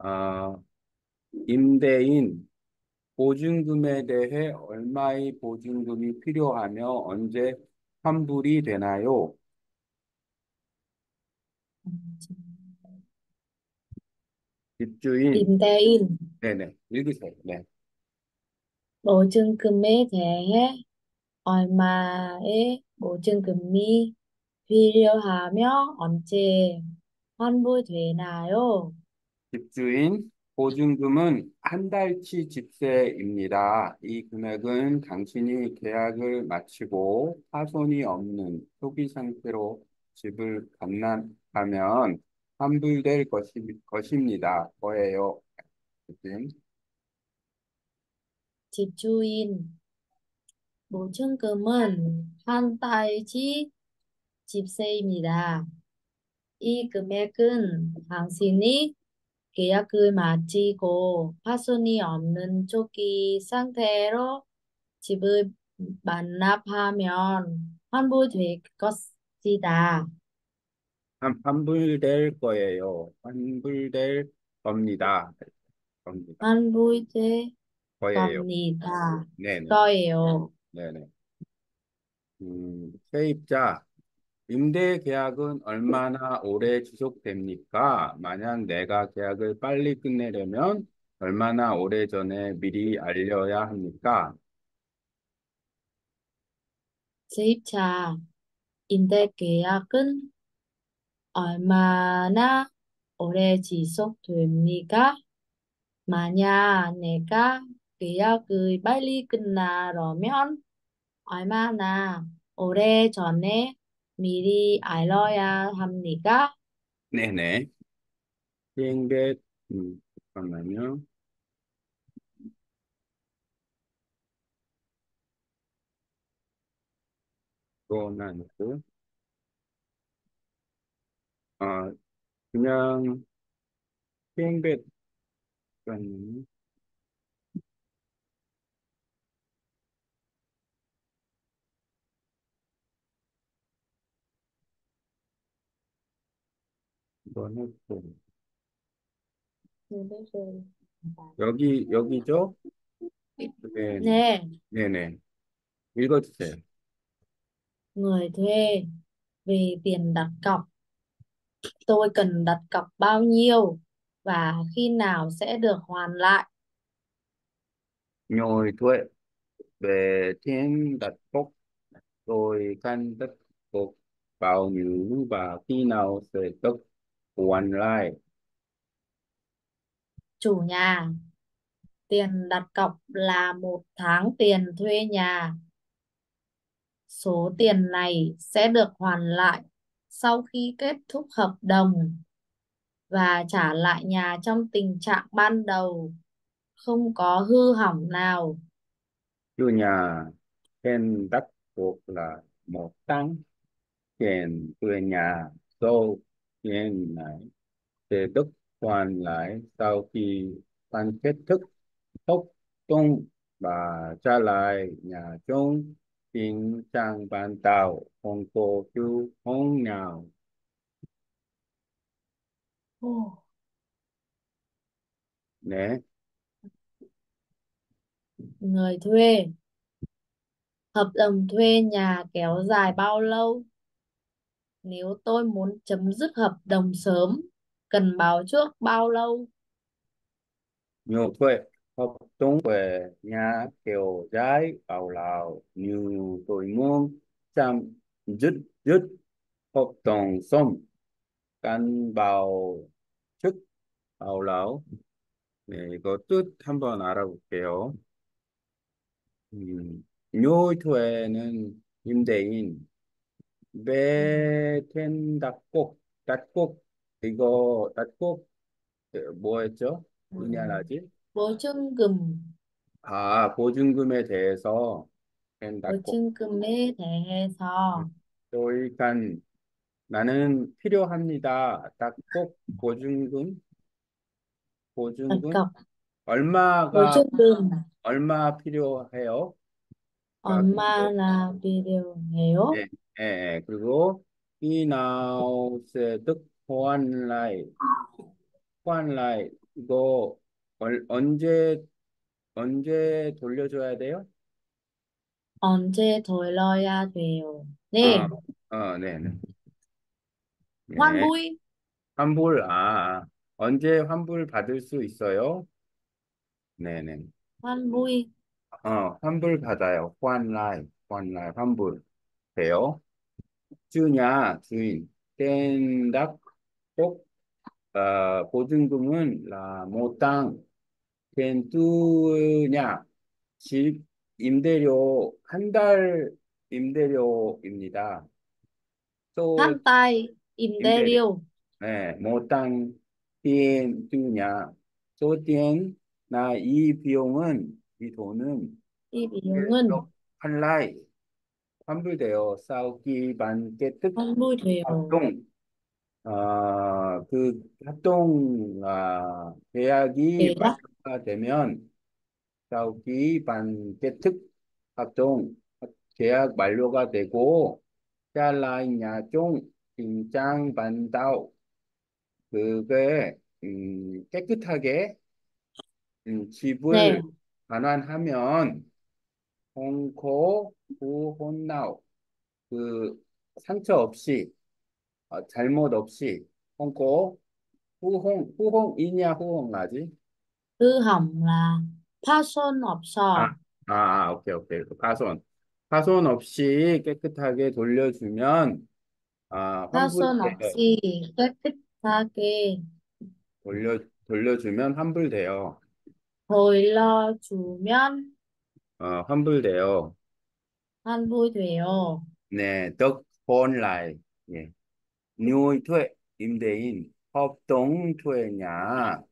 아, 임대인 보증금에 대해 얼마의 보증금이 필요하며 언제 환불이 되나요? 집주인, 임대인 네네, 읽으세요. 네. 보증금에 대해 얼마의 보증금이 필요하며 언제 환불되나요? 집주인, 보증금은 한 달치 집세입니다. 이 금액은 당신이 계약을 마치고 파손이 없는 초기 상태로 집을 반납하면 환불될 것입니다. 거예요. 집주인. 집주인 보증금은 한 달치 집세입니다. 이 금액은 당신이 계약을 마치고 파손이 없는 초기 상태로 집을 반납하면 환불될 것이다. 환불될 거예요. 환불될 겁니다. 겁니다. 환불될 거예요. 겁니다. 네네. 거예요. 네네. 세입자, 임대 계약은 얼마나 오래 지속됩니까? 만약 내가 계약을 빨리 끝내려면 얼마나 오래 전에 미리 알려야 합니까? 세입자 임대 계약은 얼마나 오래 지속됩니까? 만약 내가 계약을 빨리 끝나려면 얼마나 오래 전에 미리 알려야 합니까? 네네. 시행된, 잠깐만요. 또는 있고, 어, 그냥 시행된, 잠깐만요. 이건 했고. 여기죠? 네, 네, 네네. 읽어주세요. người thuê về tiền đặt cọc. Tôi cần đặt cọc bao nhiêu và khi nào sẽ được hoàn lại? Người thuê về tiền đặt cọc rồi căn tất cọc bao nhiêu và khi nào sẽ được hoàn lại. Chủ nhà, tiền đặt cọc là 1 tháng tiền thuê nhà. Số tiền này sẽ được hoàn lại sau khi kết thúc hợp đồng và trả lại nhà trong tình trạng ban đầu, không có hư hỏng nào. Chủ nhà tiền đặt cọc là 1 tháng tiền thuê nhà, số tiền này sẽ được hoàn lại sau khi hoàn kết thúc hợp đồng và trả lại nhà trong tình trạng ban đầu, không có hư hỏng nào. Ồ. 네. Người thuê, hợp đồng thuê nhà kéo dài bao lâu? Nếu tôi muốn chấm dứt hợp đồng sớm, cần báo trước bao lâu? Nhiều thuê hợp đồng về nhà kéo dài bao lâu như tôi muốn chấm dứt dứt hợp đồng xong cần bảo trước bao lâu. 네, 이거 뜻 한번 알아볼게요. 묘토에는 임대인, Ừ. 매텐 닫곡, 이거 닫곡, 뭐였죠? Ừ. 뭐냐라지? 보증금, 보증금에 대해서 텐 닫곡. 보증금에 대해서 그러니까 나는 필요합니다. 닫곡 đặt 보증금, cọc. 얼마가, 보증금 얼마 필요해요? 얼마나 필요해요? 예, 예, 예. 그리고 이나우스 득 호환라이 이거 언제 돌려줘야 돼요? 언제 돌려야 돼요? 아, 네, 네네. 네. 환불, 환불, 언제 환불 받을 수 있어요? 네네. 환불, 환불 받아요. 환불 돼요. 주냐, 주인. 뗀닥, 꼭, 보증금은 모땅, 뗀뚜냐, 집 임대료, 한 달 임대료입니다. 또, 한 달 임대료. 임대료, 네, 모땅, 뗀뚜냐, 또 뗀, 이 비용은, 이 돈은, 이 비용은 한라이, 환불되어 싸우기 반개특 환불돼요. 합동 그 합동 계약이 계약 만료가 되면 싸우기 반개특 합동 계약 만료가 되고 짜라인 야종 긴장 반다오 그게 깨끗하게 집을 네, 반환하면 홍코 후혼나오 그 상처 없이 잘못 없이 홍고 후홍이냐 후홍나지? hư hỏng là 파손 아, 없어. 오케이 오케이 그 파손 없이 깨끗하게 돌려주면 파손 환불돼 없이 깨끗하게 돌려 돌려주면 환불돼요. 돌려주면 환불돼요. 환불돼요. 네, 덕 본라이 예, 누이 퇴 임대인 hợp đồng thuê nhà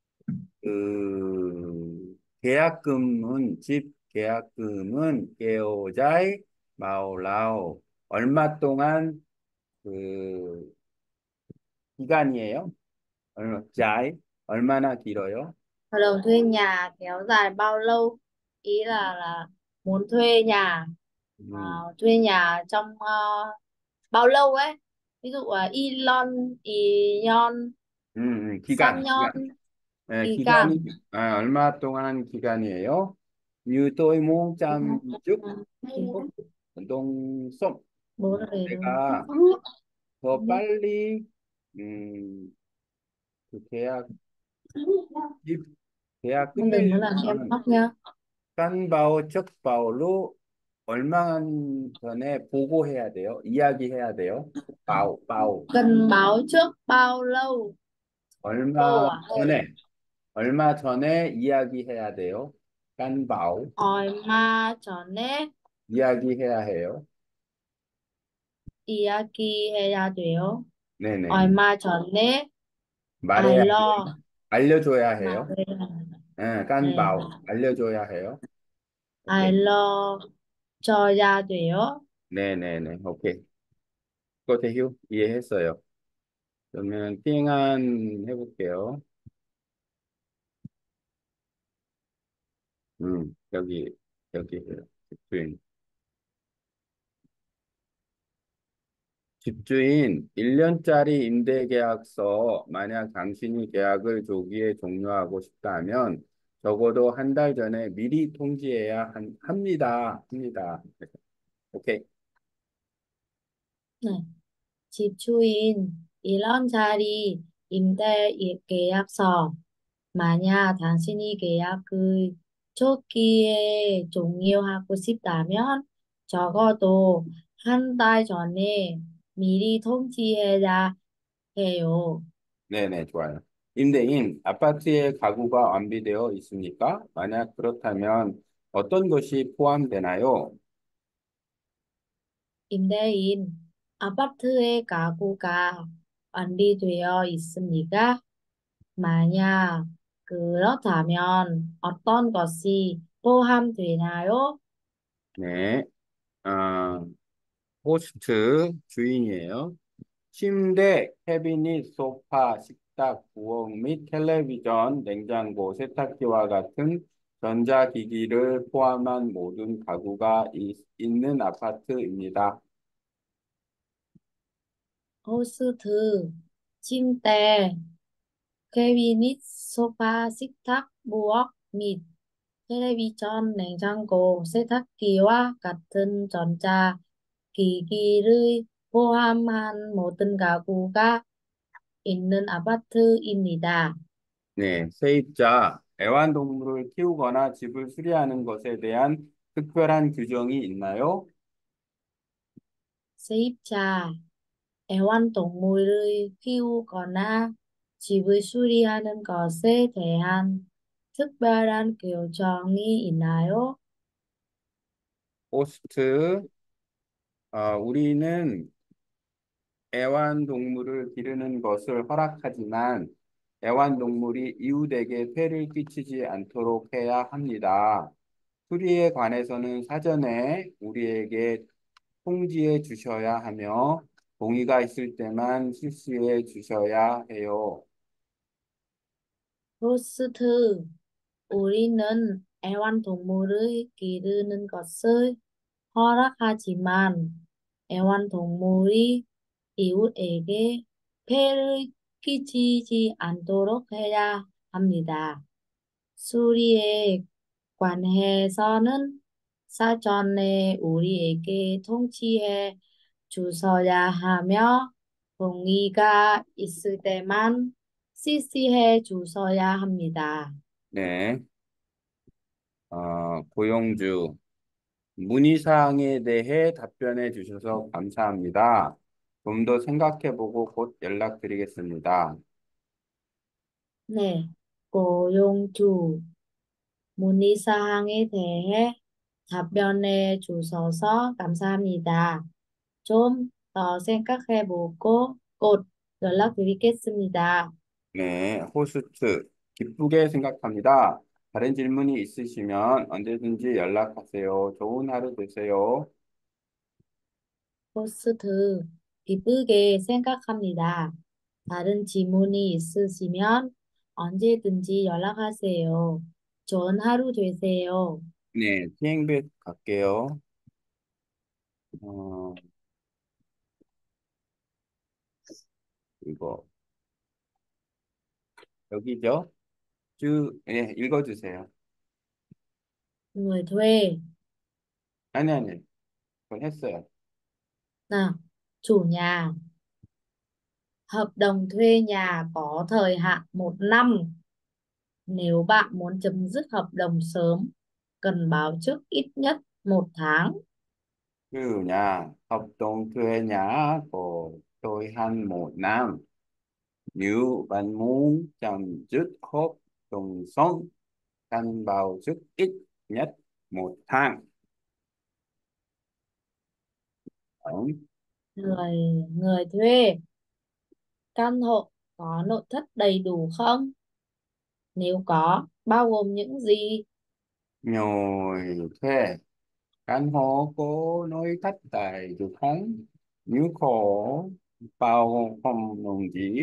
계약금은 집 계약금은 깨오자이 마오라오 얼마 동안 그 기간이에요? 자이 얼마나 길어요? Hợp đồng thuê nhà kéo dài bao lâu? Ý là muốn thuê nhà à, 음, thuê nhà trong bao lâu ấy? Ví dụ là Elon, Ion, 기간. Sanyon, 네, Icam. 얼마 동안 기간이에요? 유도의 몽짬쭉 동som Bố là để đúng. 내가 더 빨리 그 집 계약 Không đừng có làm em 끝내려면 khóc nha. 깐바오 척바오로 얼마 전에 보고해야 돼요? 이야기해야 돼요? 바오. Cần báo trước bao lâu? Cô 얼마 à? 전에, 얼마 전에 이야기해야 돼요? 깐바오, 얼마 전에 이야기해야 해요? 이야기해야 돼요? 네네. 얼마 전에 말해야 알러 해요? 알려줘야 해요? 말해야 네, 네. 깐바오, 알려줘야 해요? 오케이. 알러 줘야 돼요? 네네네, 오케이. 그거 대휴 이해했어요. 그러면 띵한 해볼게요. 여기, 여기, 집주인. 집주인 1년짜리 임대계약서, 만약 당신이 계약을 조기에 종료하고 싶다면 적어도 한 달 전에 미리 통지해야 합니다. 오케이. 네. 집주인 이런 자리 계약서 만약 당신이 계약을 초기에 종료하고 싶다면 적어도 한 달 전에 미리 통지해야 해요. 네네, 좋아요. 임대인, 아파트의 가구가 완비되어 있습니까? 만약 그렇다면 어떤 것이 포함되나요? 임대인, 아파트의 가구가 완비되어 있습니까? 만약 그렇다면 어떤 것이 포함되나요? 네, 어, 호스트 주인이에요. 침대, 캐비닛, 소파, 식탁, 부엌 및 텔레비전, 냉장고, 세탁기와 같은 전자기기를 포함한 모든 가구가 있는 아파트입니다. 호스트, 침대, 캐비닛, 소파, 식탁, 부엌 및 텔레비전, 냉장고, 세탁기와 같은 전자 기기를 포함한 모든 가구가 있는 아파트입니다. 네, 세입자, 애완동물을 키우거나 집을 수리하는 것에 대한 특별한 규정이 있나요? 세입자, 애완동물을 키우거나 집을 수리하는 것에 대한 특별한 규정이 있나요? 호스트, 우리는 애완동물을 기르는 것을 허락하지만 애완동물이 이웃에게 폐를 끼치지 않도록 해야 합니다. 수리에 관해서는 사전에 우리에게 통지해 주셔야 하며 동의가 있을 때만 실시해 주셔야 해요. 호스트, 우리는 애완동물을 기르는 것을 허락하지만 애완동물이 이웃에게 폐를 끼치지 않도록 해야 합니다. 수리에 관해서는 사전에 우리에게 통지해 주셔야 하며 동의가 있을 때만 CC해 주셔야 합니다. 네, 고용주, 문의사항에 대해 답변해 주셔서 감사합니다. 좀 더 생각해보고 곧 연락드리겠습니다. 네, 고용주 문의사항에 대해 답변해 주셔서 감사합니다. 좀 더 생각해보고 곧 연락드리겠습니다. 네, 호스트, 기쁘게 생각합니다. 다른 질문이 있으시면 언제든지 연락하세요. 좋은 하루 되세요. 호스트, 기쁘게 생각합니다. 다른 질문이 있으시면 언제든지 연락하세요. 좋은 하루 되세요. 네, 티행백 갈게요. 어, 이거, 여기죠? 읽어주세요. Người thuê, 아니, 그건 했어요. nào, chủ nhà, hợp đồng thuê nhà có thời hạn 1 năm. Nếu bạn muốn chấm dứt hợp đồng sớm, cần báo trước ít nhất 1 tháng. 그냐, hợp đồng thuê nhà của tôi han một năm. Nếu bạn muốn chấm dứt hợp đồng sớm, cần báo trước ít nhất 1 tháng. Đúng. Người thuê, căn hộ có nội thất đầy đủ không? Nếu có, bao gồm những gì? Người thuê, căn hộ có nội thất đầy đủ không? Nếu có, bao không đồng gì?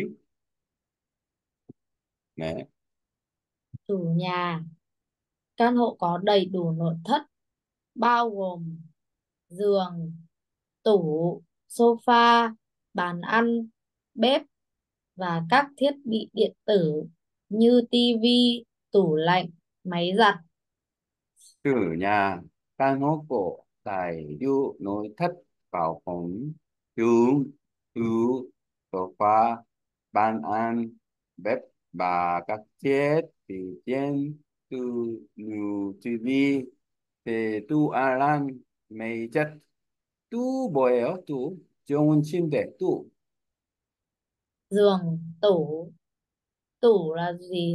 Nè, Chủ nhà, căn hộ có đầy đủ nội thất, bao gồm giường, tủ, sofa, bàn ăn, bếp và các thiết bị điện tử như tivi, tủ lạnh, máy giặt. chủ nhà, căn hộ có đầy đủ nội thất bao gồm giường, tủ, sofa, bàn ăn, bếp và các thiết bị điện tử như TV, 또 알람, 메이저, 또 뭐예요? 또 좋은 침대, 또 Giường, tủ, tủ là gì?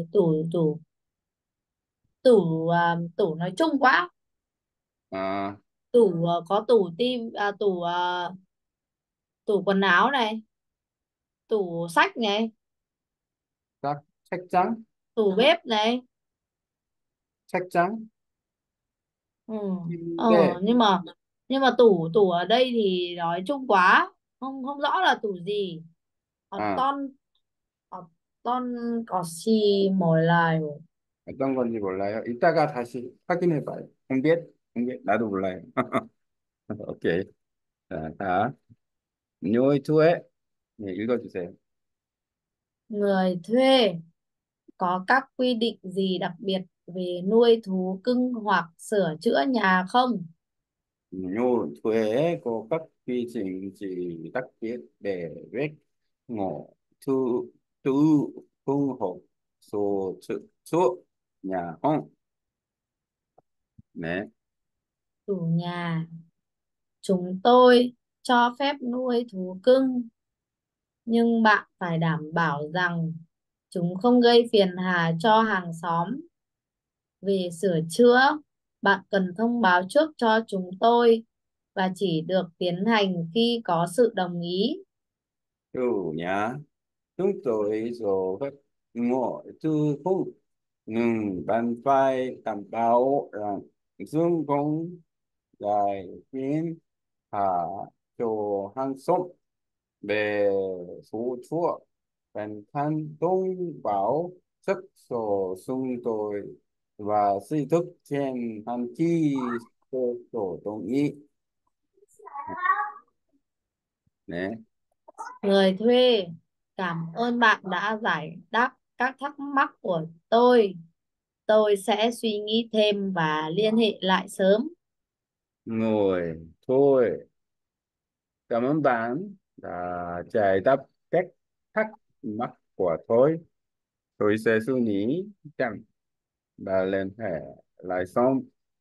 Tủ nói chung quá. 아, Tủ có tủ tim à, tủ quần áo này, tủ sách này, 딱 책장, tủ bếp này. 책장, Ừ. 침대, Nhưng mà tủ tủ ở đây thì nói chung quá, không không rõ là tủ gì. 아, 어떤 어떤 것이 몰라요. 어떤 건지 몰라요. 이따가 다시 확인해 봐요. không biết, 나도 몰라요. 오케이. 자, người thuê, 네, 읽어주세요. Người thuê, có các quy định gì đặc biệt về nuôi thú cưng hoặc sửa chữa nhà không? Nhu thuế có các quy trình gì đặc biệt để việc ngộ thu tư phương hộ số sự số nhà không? Né. Chủ nhà, chúng tôi cho phép nuôi thú cưng, nhưng bạn phải đảm bảo rằng chúng không gây phiền hà cho hàng xóm. Về sửa chữa, bạn cần thông báo trước cho chúng tôi và chỉ được tiến hành khi có sự đồng ý. Chủ nhà, chúng tôi rồi các ngộ tư phương nhưng bạn phải đảm bảo rằng dương công đại viên hạ cho hàng xóm về số chúa bản thân thông báo rất số xung tôi và xây thức trên hành chi tổ đồng ý. Né. Người thuê, cảm ơn bạn đã giải đáp các thắc mắc của tôi. Tôi sẽ suy nghĩ thêm và liên hệ lại sớm. Ngồi thôi, cảm ơn bạn đã giải đáp các thắc mắc của tôi sẽ suy nghĩ chậm và liên hệ lại xong.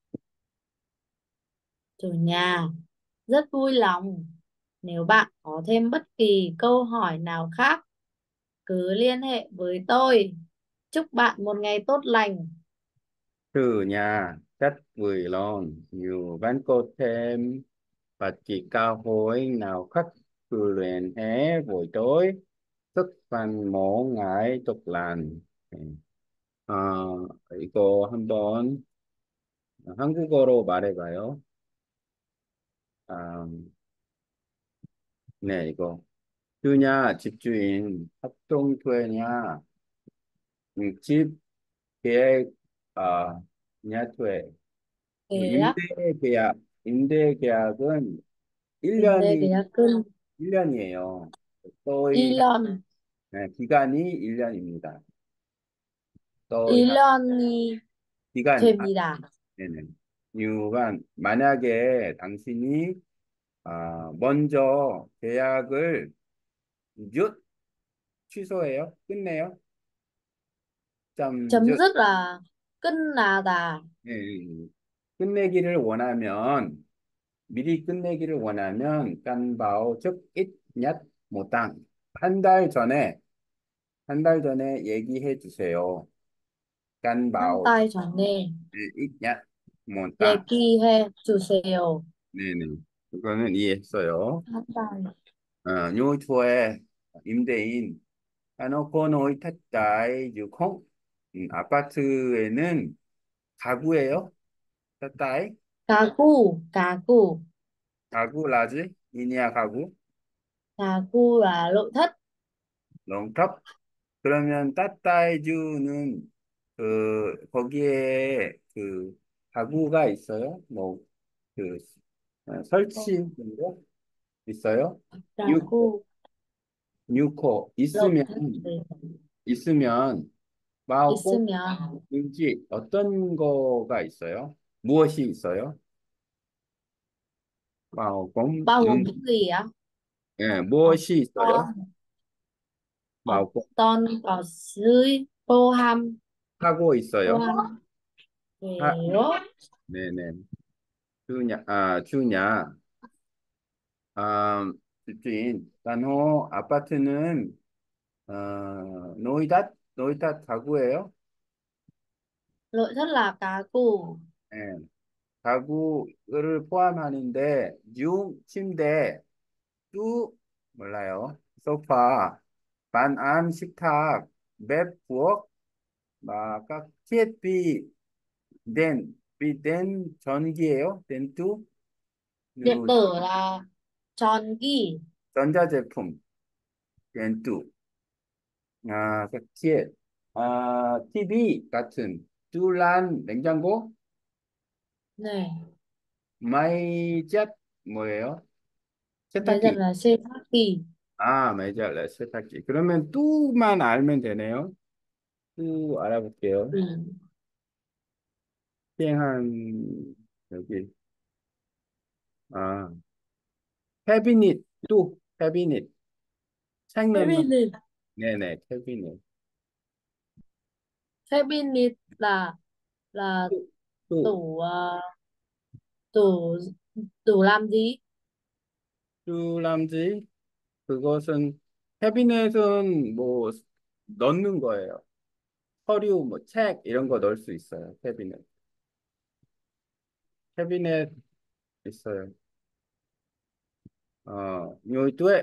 Chủ nhà, rất vui lòng. Nếu bạn có thêm bất kỳ câu hỏi nào khác, cứ liên hệ với tôi. Chúc bạn một ngày tốt lành. Từ nhà rất vui lòng nhiều bạn có thêm và chỉ cao hối nào khác cứ liên hệ với tôi rất fan mổ ngại tục làn. 이거 한번 한국어로 말해봐요. 아, 네, 이거. 주냐, 집주인, 합동투회냐, 집 계획, nhà thuê. Kế á, 임대계약, 임대계약은 인대 1년이, 계약 끈 1년이에요. 또이, Elon, 네, 기간이 1년입니다. 또이, Elon이 기간, 됩니다. 네네. 이유가 만약에 당신이 먼저 계약을 쭌 취소해요? 끝내요? Chấm 잠쭌 dứt là 끝나다. 예, 끝내기를 원하면 미리 끝내기를 원하면 깐바오 즉 ít nhất 못당 한 달 전에 얘기해 주세요. Hăn 깐바오 tay trở nên ít nhất 못당 얘기해 주세요. 네네 그거는 이해했어요. Hăn tay. 요초에 임대인 해놓고 놓이 탔다이 유콩 아파트에는 가구예요? 탔다이 Cá cù, 가구 라지 이니아 가구 cá cu là nội thất. 롱탑 그러면 따따이주는 거기에 그 가구가 있어요? 뭐 그 설치 정도 있어요? Cá 뉴코 cu, 뉴코 nội 있으면 thất về 있으면 마오뽕 있으면 인지 어떤 거가 있어요? 무엇이 있어요? 마오뽕 bao gồm những gì á? 예, 무엇이 있어요? Con, 마오뽕 con có dưới cô ham, 하고 cô 있어요? ham 하, về rốt. 네네. 주냐. 집주인, 단호 아파트는 노이닷 가구예요? Nội thất là cá cù, 예, 가구를 포함하는데 침대, 몰라요. 소파, 반안 식탁, 맵, 부엌, 막 thiết bị 전기예요? 덴투, điện tử là tròn ghi, 전자제품, 덴투. 그 TV 같은 뚜란 냉장고, này, 마이젯 뭐예요? bây giờ 세탁기. là xê phát kỳ. 마이젯 세탁기. 그러면 뚜만 알면 되네요. 또 알아볼게요. 음. 시행한, 여기, 아, 캐비닛, 또, 캐비닛. 책 넣는, Cabinet. 네네, 캐비닛. Cabinet là 또, 또, tủ tủ tủ làm gì? lam지, 그것은, 캐비넷은 뭐, 넣는 거예요. 서류, 뭐, 책, 이런 거 넣을 수 있어요, 캐비넷. 캐비넷 있어요. nhiều tuệ,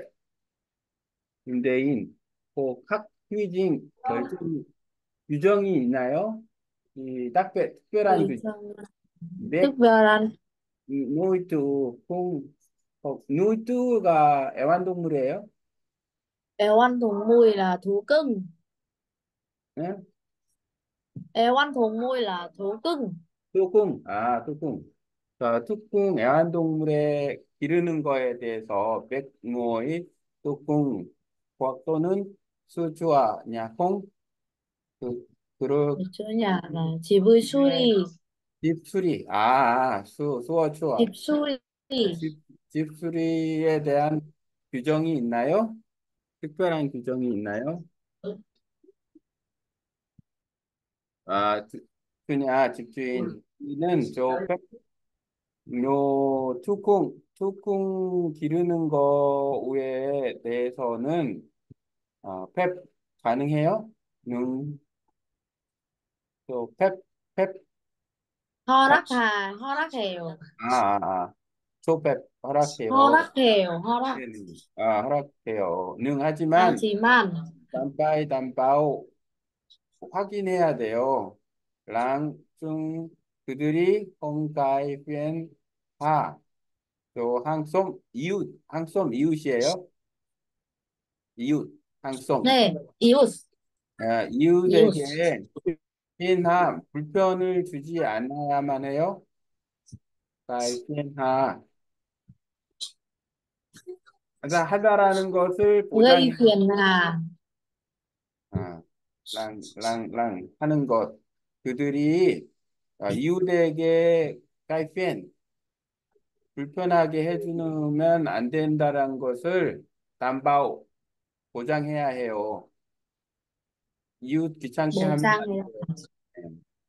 임대인, 각 quy định 결정 규정이 있나요? 이 특별한 규정. Tức 네, là nuôi tù không, nuôi tù가 애완동물이에요? éo ăn thú mùi là thú cưng. 네? Éo ăn thú mùi là thú cưng. 뚜꿍, 뚜꿍. 자, 뚜꿍 애완동물에 기르는 거에 대해서 백모의 뚜꿍 hoặc 또는 수주와 nhạc không 그, 그, Ở chỗ nhà là chỉ vui 네. suri. 집수리, 수어, Chịp 추워. suri. 집, 집수리에 대한 규정이 있나요? 특별한 규정이 있나요? 아, 집주인은 요 뚜껑 기르는 거 외에 대해서는, 펩 가능해요? 펩, 펩, 가, Ho rắc heo. 초펩 Ho 허락해요. rắc heo. Ho rắc. 네네. 허락해요. 하지만, Chỉ man. 담바오 확인해야 돼요. 랑 그들이 헝가이변 또 항쏨 이웃이에요. 이웃, 항쏨. Nè, ius. Ius. 이웃에게 불편을 주지 않아야만 해요. 가이변하, 하다라는 것을 Gây 보장해, phiền hà. 아, 하는 것. 그들이 이웃에게 가이변 불편하게 해주면 안 된다는 것을 담보 보장해야 해요. 이웃 귀찮게 Bố 하면 Trang 안 này. 돼요.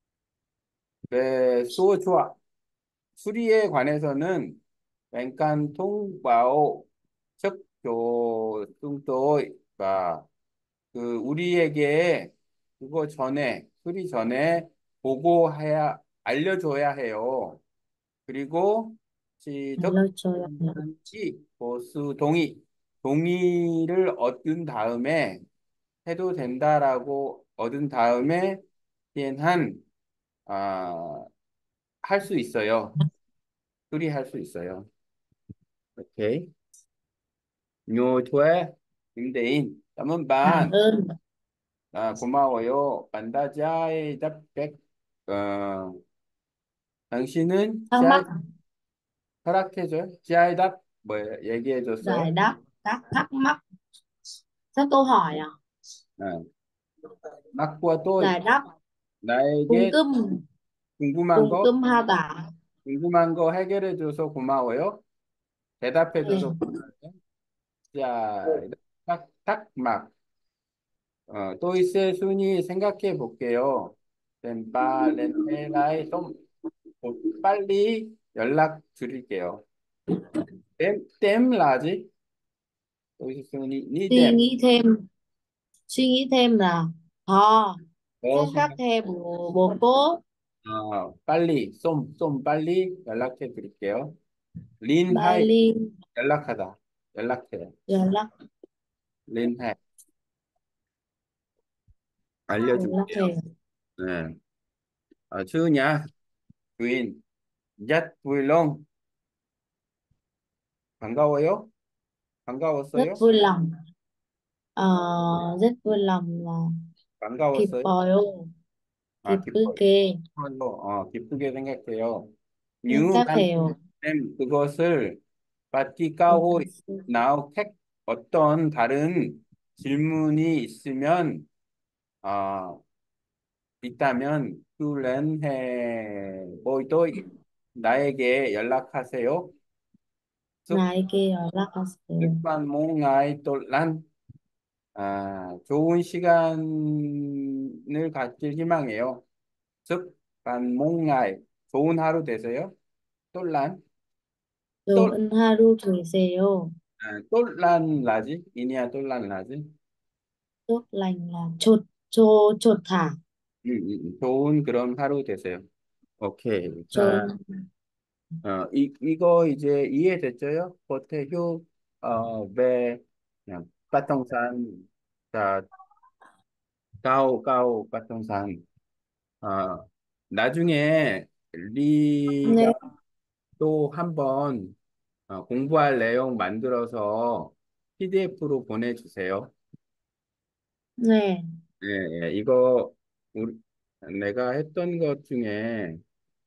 네, 좋아. 수리에 관해서는 웬간 통바오 척교 뚱또가 우리에게 수리 전에 보고해야 알려줘야 해요. 그리고 시적 Lâu trời. 보수 동의를 얻은 다음에 해도 된다라고 얻은 다음에 한, 아, 할 수 있어요. 수리할 수 있어요. 오케이. Nhiều thuê 임대인. Cảm ơn Cảm bạn. ơn. 고마워요. 반다자의 답백. 당신은 Thắc mắc. 허락해줘요. 지하의 답 뭐예요? 얘기해줬어요. Giải đáp các thắc mắc. Các câu hỏi à? 어, 막과 또 Giải đáp. Cung 나에게 cấp. 궁금한 Cung 거, cấp ha tả. 해결해줘서 고마워요. 대답해줘서 Ok. 고마워요. 자, 막, 또 있을 순위 생각해 볼게요. 렌바렌테라의 좀 빨리 연락 드릴게요. 라지? 또 있을 순위 Suy 니뎀. nghĩ thêm. Suy nghĩ thêm là họ. 더 생각 생각, thêm bồ cố. 빨리, 좀 빨리 연락해 드릴게요. 린하이 Bali. 연락하다. 연락해. Giải lắc. 린하이 Giải lắc 알려줄게요. heo. 네. 주냐, 주인, rất vui luôn. 반가워요? Rất 반가웠어요? vui lòng. Ờ, rất vui lòng là kịp 반가웠어요? bòi ô. Kịp cứ 기뻐요. kê. 기쁘게 생각해요. Nên các 뉴한 heo. 그것을 바티카호 나우 어떤 다른 질문이 있으면, 아, 있다면 해 보이도 나에게 연락하세요. 나에게 연락하세요. 습관 몽아이 또란 좋은 시간을 갖길 희망해요. 습관 몽아이 좋은 하루 되세요. 또란 또 좋은 하루 되세요. 똘란 라지 이니야 똘란 라지 tốt lành là chột chột chột thả. 좋은 그런 하루 되세요. 오케이. 자, 좋은. 이거 이제 이해됐죠요? 보태휴, 배, 그냥, 까똥산, 자, 까똥산. 나중에 리가 네. 또 한번 공부할 내용 만들어서 PDF로 보내주세요. 네. 예, 예, 이거, 우리, 내가 했던 것 중에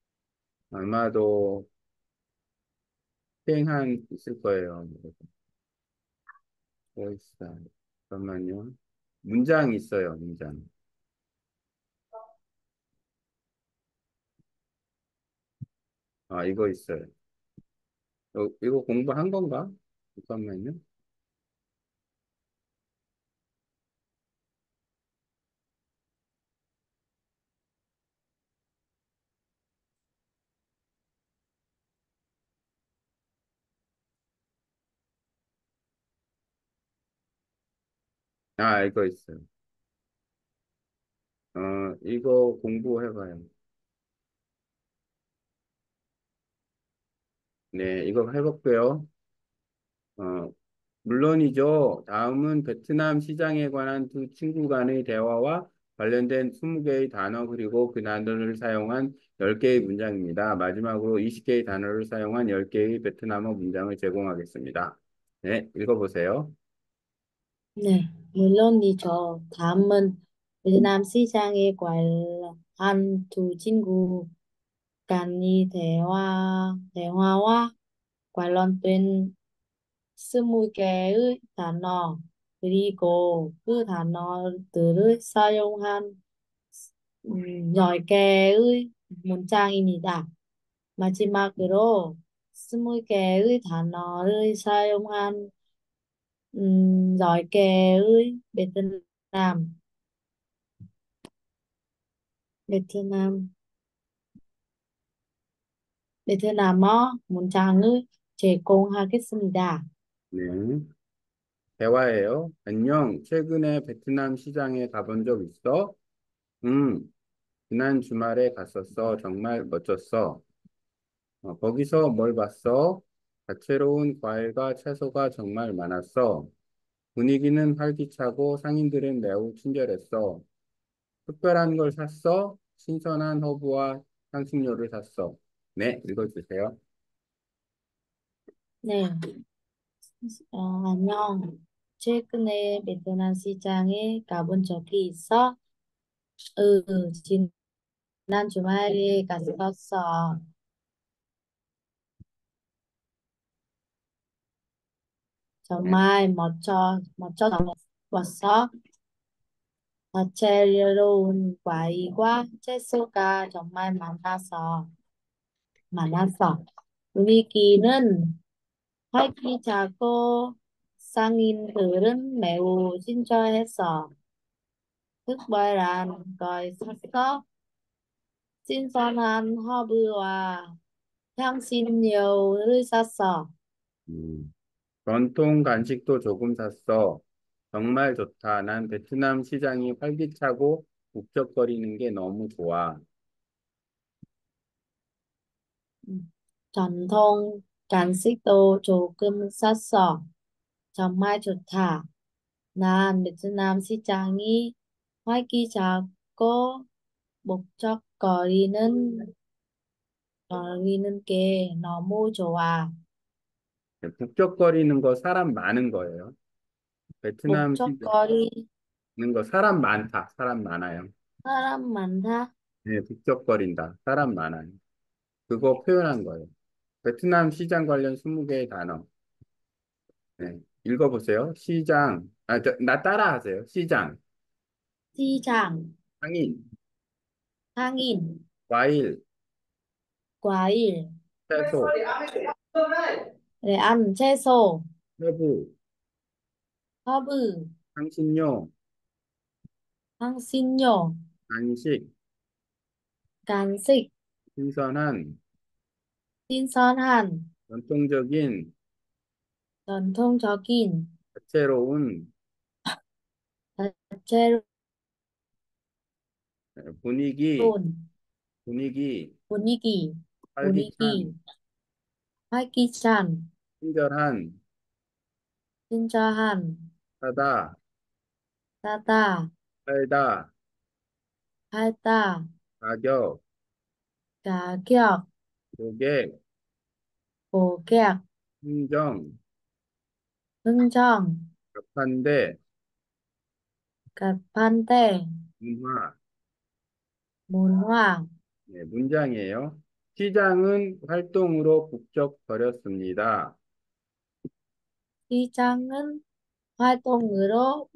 아마도 수행한 있을 거예요. 뭐 있어? 잠깐만요. 문장 있어요, 문장. 이거 있어요. 이거 공부한 건가? 잠깐만요. 이거 있어요. 이거 공부해봐요. 네, 이거 해볼게요. 어, 물론이죠. 다음은 베트남 시장에 관한 두 친구 간의 대화와 관련된 20개의 단어 그리고 그 단어를 사용한 10개의 문장입니다. 마지막으로 20개의 단어를 사용한 10개의 베트남어 문장을 제공하겠습니다. 네, 읽어보세요. 네, 물론이죠. 다음은 베트남 시장에 관한 두 친구 간의 대화와 관련된 20개의 단어, 그리고 그 단어들을 사용한 10개의 문장입니다. 마지막으로 20개의 단어를 사용한 10개의 베트남, 베트남어 문장을 제공하겠습니다. 네, 대화예요. 안녕. 최근에 베트남 시장에 가본 적 있어? 음, 지난 주말에 갔었어. 정말 멋졌어. 거기서 뭘 봤어? 다채로운 과일과 채소가 정말 많았어. 분위기는 활기차고 상인들은 매우 친절했어. 특별한 걸 샀어? 신선한 허브와 향신료를 샀어. 네, 읽어주세요. 네, 안녕. 최근에 베트남 시장에 가본 적이 있어? 지난 주말에 갔었어. 네, 정말 멋졌어. 다채로운 과일과 채소가 정말 많았어. 분위기는 활기차고 상인들은 매우 친절했어. 특별한 걸 샀어. 신선한 허브와 향신료를 샀어. 음, 전통 간식도 조금 샀어. 정말 좋다. 난 베트남 시장이 활기차고 북적거리는 게 너무 좋아. 전통 간식도 조금 샀어. 정말 좋다. 난 베트남 시장이 활기차고 목적거리는 거리는 게 너무 좋아. 북적거리는 거 사람 많은 거예요. 베트남 시장은 목적거리 거 사람 많다. 사람 많아요. 사람 많다. 네, 북적거린다. 사람 많아요. 그거 표현한 거예요. 베트남 시장 관련 20개의 단어. 네, 읽어보세요. 시장. 나 따라 하세요. 시장, 시장, 상인, Hangin. 과일, 과일. 채소, Để ăn. 채소. 허브, 허브. 향신료, 향신료. 간식, 간식. 신선한, 신선한. 전통적인, 전통적인. 다채로운 다채로운. 분위기, 분위기, 분위기. 분위기. 활기찬, 활기찬. 친절한, 친절한. 하다, 싸다. 살다, 팔다. 가격, 가격. 고객, 고객. 흥정, 흥정. 갑판대, 갑판대. 문화. 문화. 네, 문장이에요. 시장은 활동으로 북적거렸습니다. 시장은 활동으로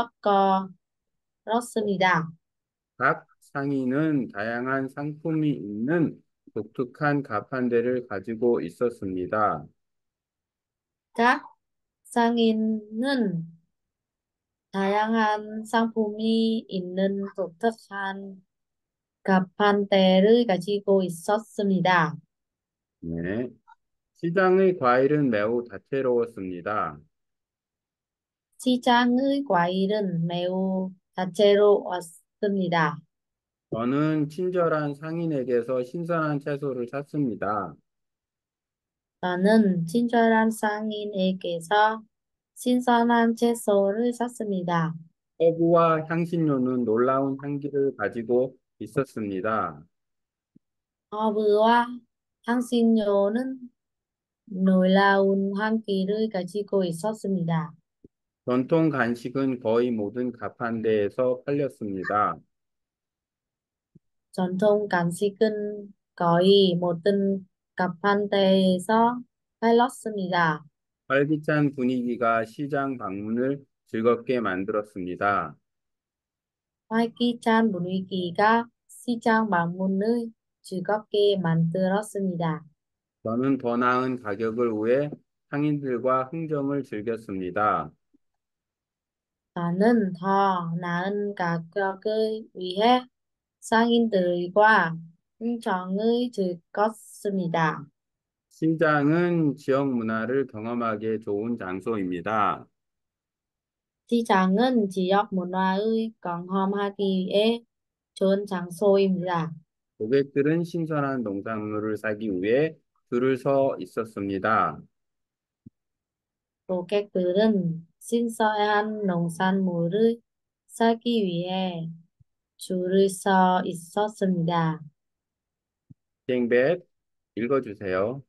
목적거렸습니다. 각 상인은 다양한 상품이 있는 독특한 가판대를 가지고 있었습니다. 각 상인은 다양한 상품이 있는 독특한 가판대를 가지고 있었습니다. 네. 시장의 과일은 매우 다채로웠습니다. 시장의 과일은 매우 다채로웠습니다. 저는 친절한 상인에게서 신선한 채소를 샀습니다. 저는 친절한 상인에게서 신선한 채소를 샀습니다. 허브와 향신료는 놀라운 향기를 가지고 있었습니다. 허브와 향신료는 놀라운 향기를 가지고 있었습니다. 전통 간식은 거의 모든 가판대에서 팔렸습니다. 전통 간식은 거의 모든 가판대에서 팔렸습니다. 활기찬 분위기가 시장 방문을 즐겁게 만들었습니다. 활기찬 분위기가 시장 방문을 즐겁게 만들었습니다. 저는 더 나은 가격을 위해 상인들과 흥정을 즐겼습니다. 저는 더 나은 가격을 위해 상인들과 흥정을 즐겼습니다. 시장은 지역 문화를 경험하기에 좋은 장소입니다. 시장은 지역 문화의 경험하기에 좋은 장소입니다. 고객들은 신선한 농산물을 사기 위해 줄을 서 있었습니다. 고객들은 신선한 농산물을 사기 위해 줄을 서 있었습니다. 땡벳 읽어주세요.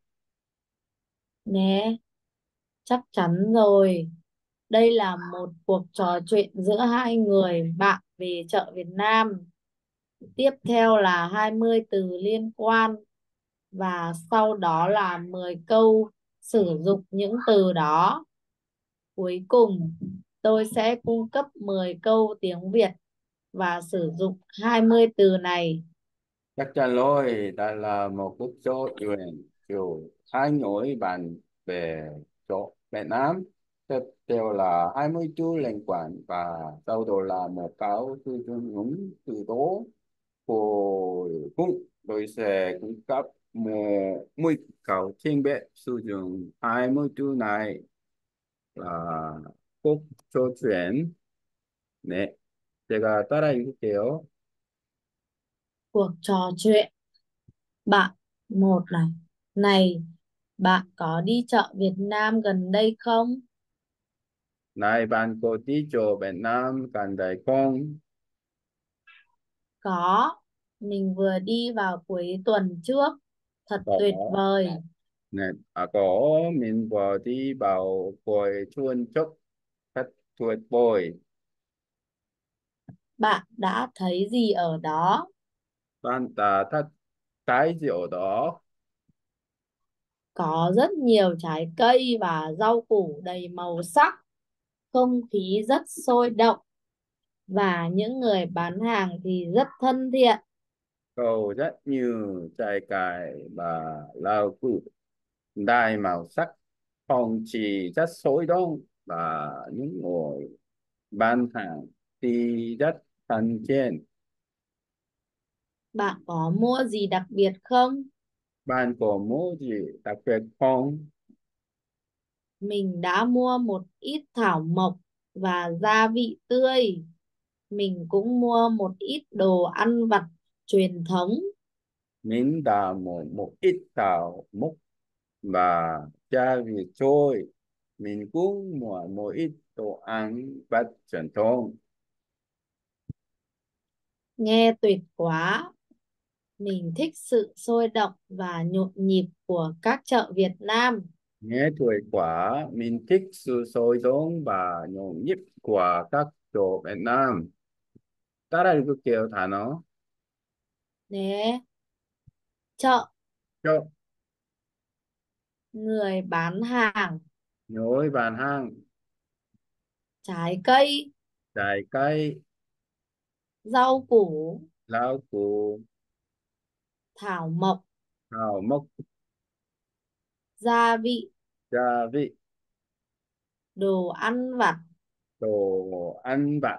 네, chắc chắn rồi. Đây là một cuộc trò chuyện giữa hai người bạn về chợ Việt Nam. Tiếp theo là 20 từ liên quan và sau đó là 10 câu sử dụng những từ đó. Cuối cùng, tôi sẽ cung cấp 10 câu tiếng Việt và sử dụng 20 từ này. Chắc chắn rồi, đây là một cuộc trò chuyện giữa hai người bạn về chỗ Việt Nam. Tiếp theo là 20 từ liên quan và sau đó là một câu sử dụng những từ đó. Cuối cùng, tôi sẽ cung cấp 10 câu tiếng Việt sử dụng 20 từ này là cuộc trò chuyện. 네, 제가 따라 읽을게요. Cuộc trò chuyện. Bạn một này. Này, bạn có đi chợ Việt Nam gần đây không? Này bạn có đi chỗ Việt Nam gần đây không? Có, mình vừa đi vào cuối tuần trước. Thật Có. tuyệt vời. Nè, có mình vừa đi vào cuối tuần trước thật tuyệt vời. Bạn đã thấy gì ở đó? Bạn đã thấy cái gì ở đó? Có rất nhiều trái cây và rau củ đầy màu sắc. Không khí rất sôi động và những người bán hàng thì rất thân thiện. Câu rất nhiều trái cây và rau củ đa màu sắc, không chỉ rất sôi động và những người bán hàng thì rất thân thiện. Bạn có mua gì đặc biệt không? Bạn có mua gì đặc biệt không? Mình đã mua một ít thảo mộc và gia vị tươi. Mình cũng mua một ít đồ ăn vặt truyền thống. Mình đã mua một ít thảo mộc và gia vị trôi. Mình cũng mua một ít đồ ăn vặt truyền thống. Nghe tuyệt quá. Mình thích sự sôi động và nhộn nhịp của các chợ Việt Nam. Nghe tuổi quá, mình thích sự sôi động và nhộn nhịp của các chỗ Việt Nam. 따라 읽을게요, 단어. Nè, chợ, 저, người bán hàng, nhối bàn hàng, trái cây, trái cây, rau củ, rau củ, thảo mộc, thảo mộc, gia vị, gia vị, đồ ăn vặt, đồ ăn vặt,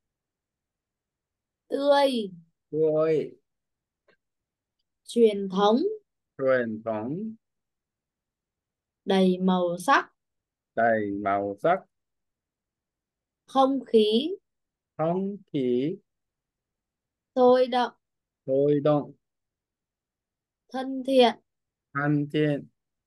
tươi, tươi, truyền thống, truyền thống, đầy màu sắc, đầy màu sắc, không khí, không khí, sôi động, sôi động, thân thiện, thân thiện,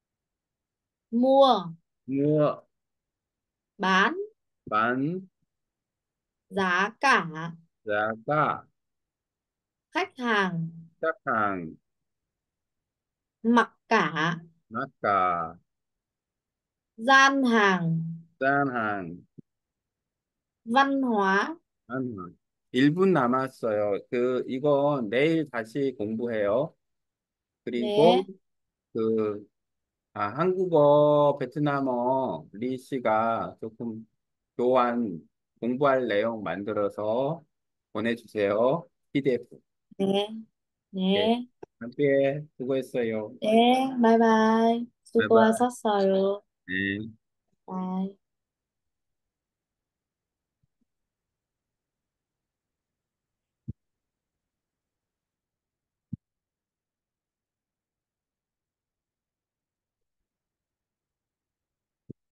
mua, mua, bán, bán, giá cả, giá cả, khách hàng, khách hàng, mặc cả, mắc cả, gian hàng, gian hàng, văn hóa. 한 1분 남았어요. 이거 내일 다시 공부해요. 그리고 Nè, 그, 한국어, 베트남어, 리 씨가 조금 교환 공부할 내용 만들어서 보내주세요. PDF. nè, 예, nè, 함께 수고했어요. nè, bye bye. 바이바이. 수고하셨어요. 네. Bye.